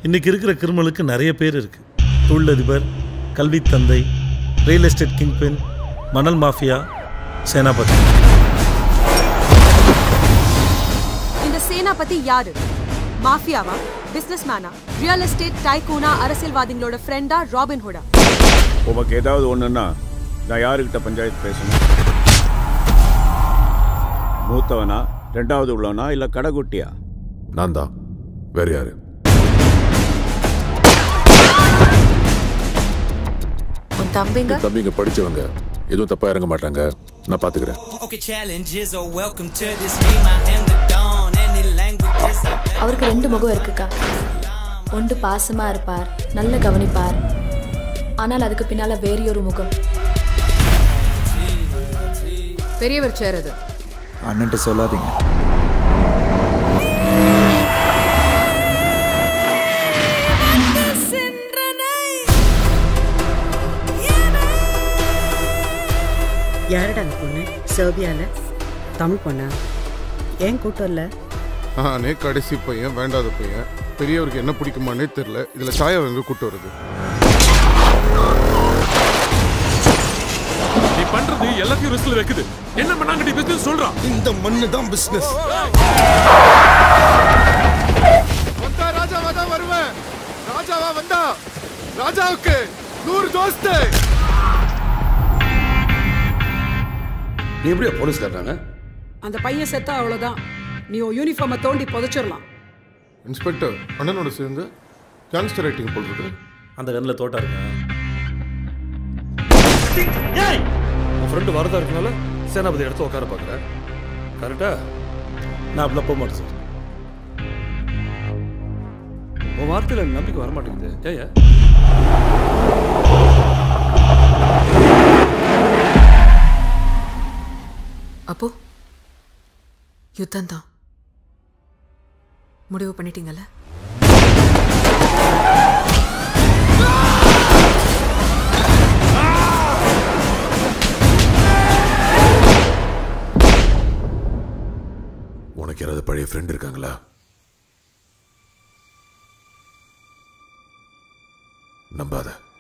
இன்றைக்கி இருக்கிற கிரிமினலுக்கு நிறைய பேர் இருக்குது. தொழிலதிபர், கல்வி தந்தை, ரியல் எஸ்டேட் கிங்பின், மணல் மாஃபியா, சேனாபதி. இந்த சேனாபதி யாரு? மாஃபியாவா, பிசினஸ் மேனா, ரியல் எஸ்டேட் டைகூனா, அரசியல்வாதிகளோட ஃப்ரெண்டா, ராபின்ஹுடா? உனக்கு ஏதாவது ஒண்ணுன்னா நான் யாருக்கிட்ட பஞ்சாயத்து பேசணும்? மூத்தவனா, ரெண்டாவது உள்ளவனா, இல்ல கடைக்குட்டியா? நான் தான். வேற யாரு? தம்பிங்க படிச்சவங்க, எதுவும் தப்பா இறங்க மாட்டாங்க. நான் பாத்துக்கிறேன். அவருக்கு 2 முகம் இருக்குக்கா. ஒன்று பாசமா இருப்பார், நல்ல கவனிப்பார். ஆனால் அதுக்கு பின்னால வேறியொரு முகம். பெரியவர் சேரது. அண்ணன்ட்ட சொல்லாதீங்க. யாரடா அந்த பொண்ணு? சர்பியால தமிழ் பொண்ணா? ஏன் கூட்டம் இல்லை? நானே கடைசி பையன், வேண்டாத பையன். பெரியவருக்கு என்ன பிடிக்குமானே தெரியல. இதுல சாயா எங்க கூட்டு வருது? நீ பண்றது எல்லாத்தையும் ரிஸ்க்ல வைக்குது. என்ன பண்ணாங்க நீ பிசினஸ் சொல்றான்? இந்த மண்ணு தான் பிசினஸ். வந்தா ராஜாவா தான் வருவேன். ராஜாவா வந்தா ராஜாவுக்கு 100 தோஸ்து. நீ எப்படியா போலீஸ் காட்டுறாங்க? அந்த பையன் செத்தா அவ்வளோதான். நீ யூனிஃபார்மை தோண்டி புதைச்சிடலாம். இன்ஸ்பெக்டர், அண்ணனோட சேர்ந்து கேங்ஸ்டர் ரைட்டிங் போடுறது. அந்த கண்ணில் தோட்டா இருக்கா? உன் ஃப்ரெண்டு வரதா இருக்கனால சேனாபதி இடத்த உட்கார பார்க்குற. கரெக்டா? நான் அப்படிலாம் போக மாட்டேன் சார். உன் வார்த்தையில் நம்பிக்கை வரமாட்டேங்குது. ஏயா? அப்போ யுத்தம் தான் முடிவு பண்ணிட்டீங்கல்ல? உனக்கு யாராவது பழைய ஃப்ரெண்ட் இருக்காங்களா? நம்பாத.